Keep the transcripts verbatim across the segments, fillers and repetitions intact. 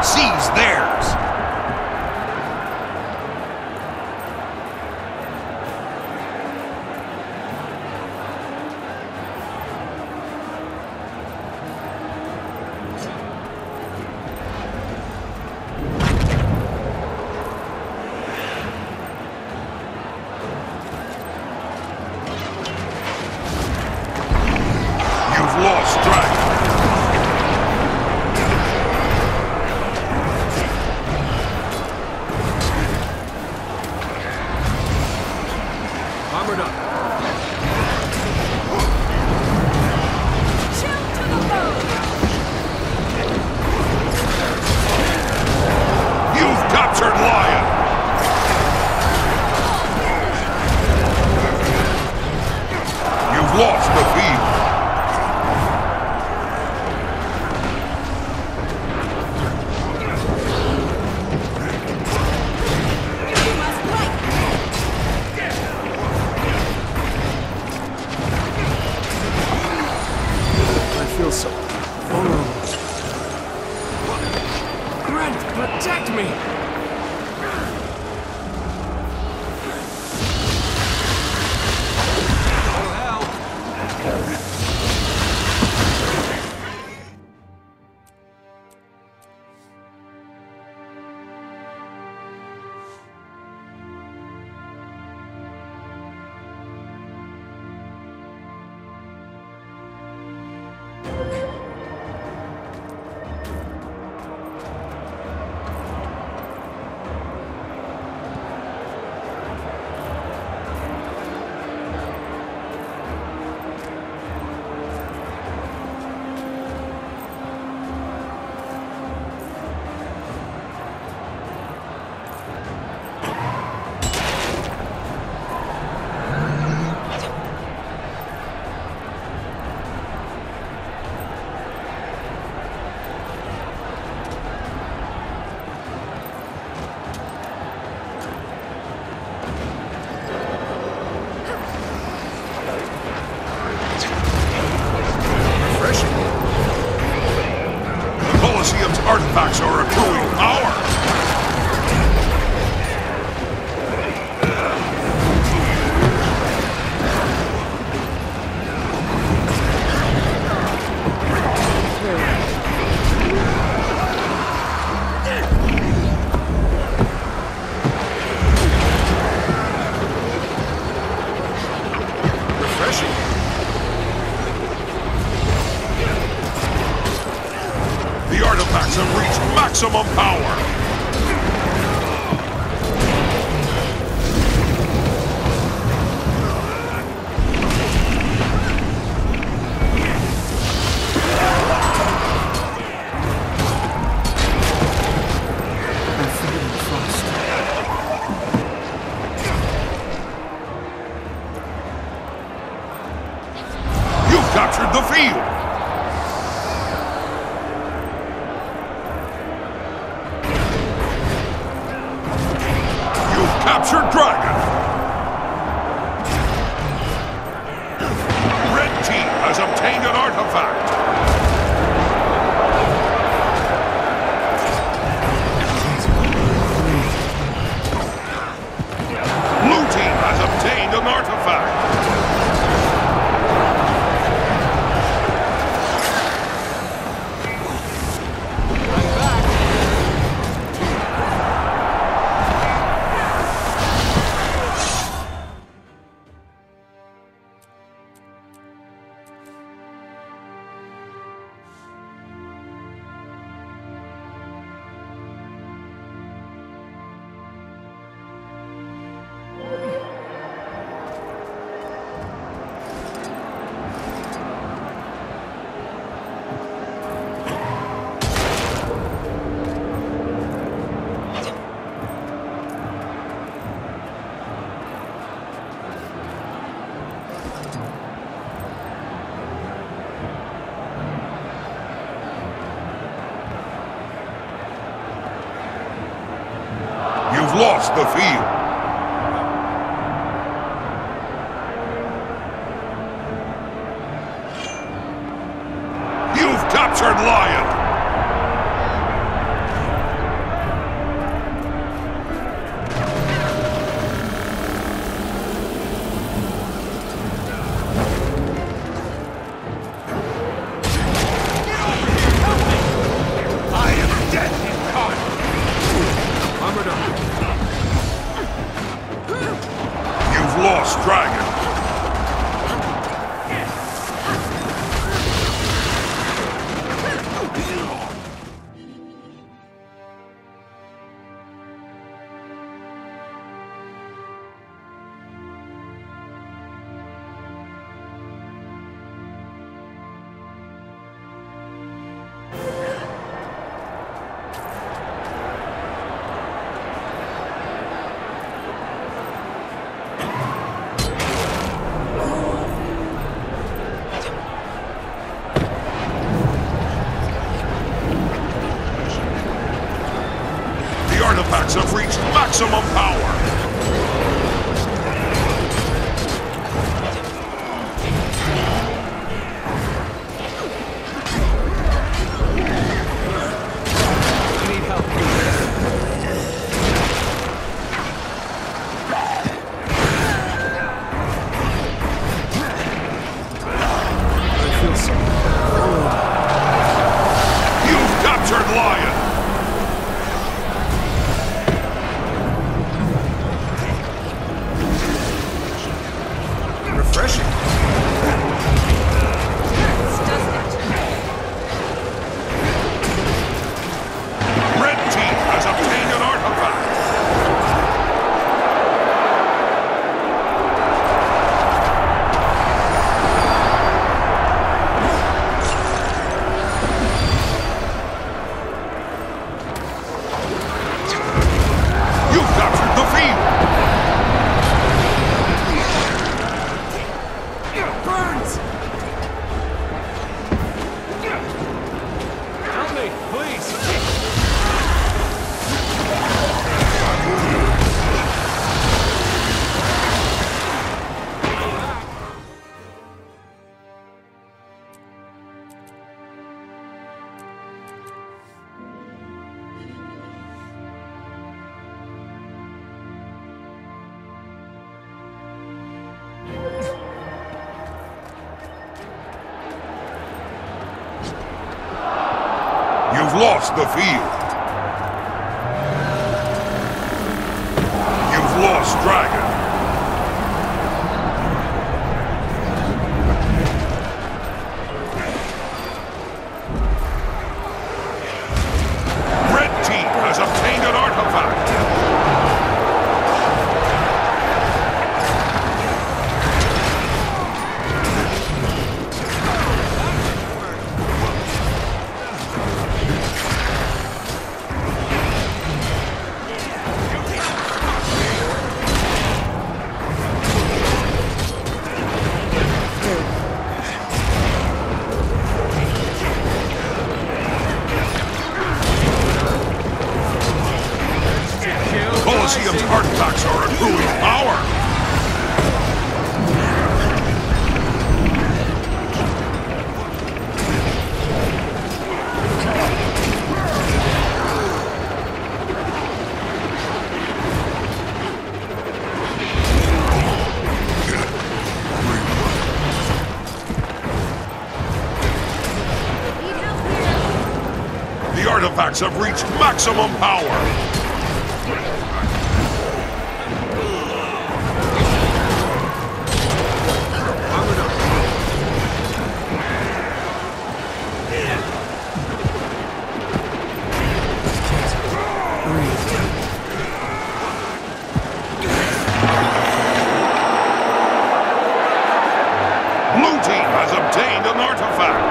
seize theirs. Lost track. Armored up. Shield to the foe. You've captured Lion. You've lost the field. Feel so vulnerable. Brent, protect me! Artifacts are accruing power! Refreshing. The artifacts have reached maximum power! I'm feeling frost. You've captured the field! Captured Dragon! Red team has obtained an artifact! Blue team has obtained an artifact! You've lost the field. You've captured Lion. maximum power. You've lost the field. You've lost Dragon. Red team has obtained an artifact. Colosseum's artifacts are accruing power! The artifacts have reached maximum power! Blue team has obtained an artifact.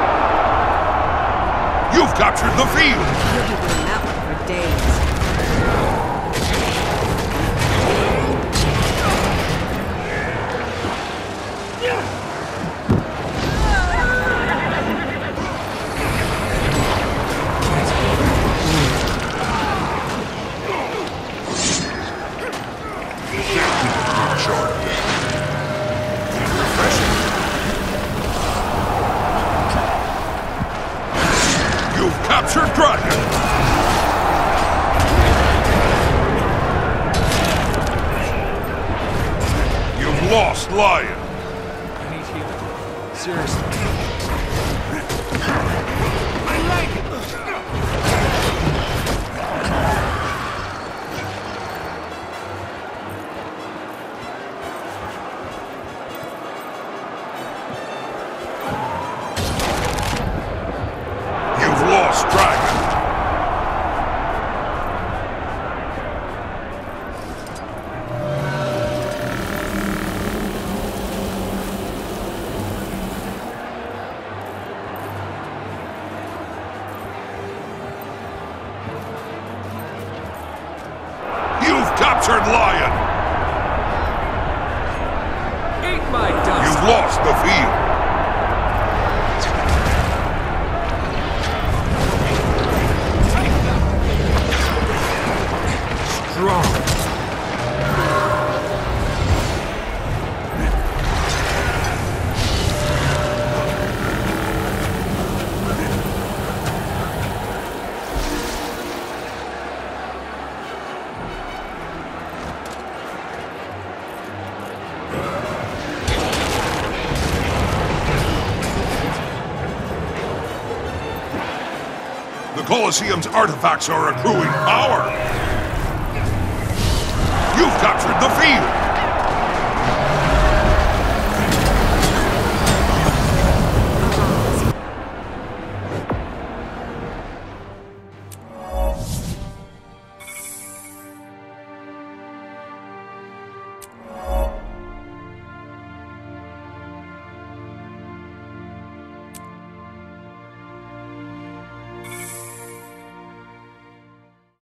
You've captured the field. You'll be doing that one for days. Captured Dragon! You've lost Lion! I need healing. Seriously. I like it! Lost Dragon. You've captured Lion. Eat my dust. You've lost the field. Strong. Colosseum's artifacts are accruing power! You've captured the field!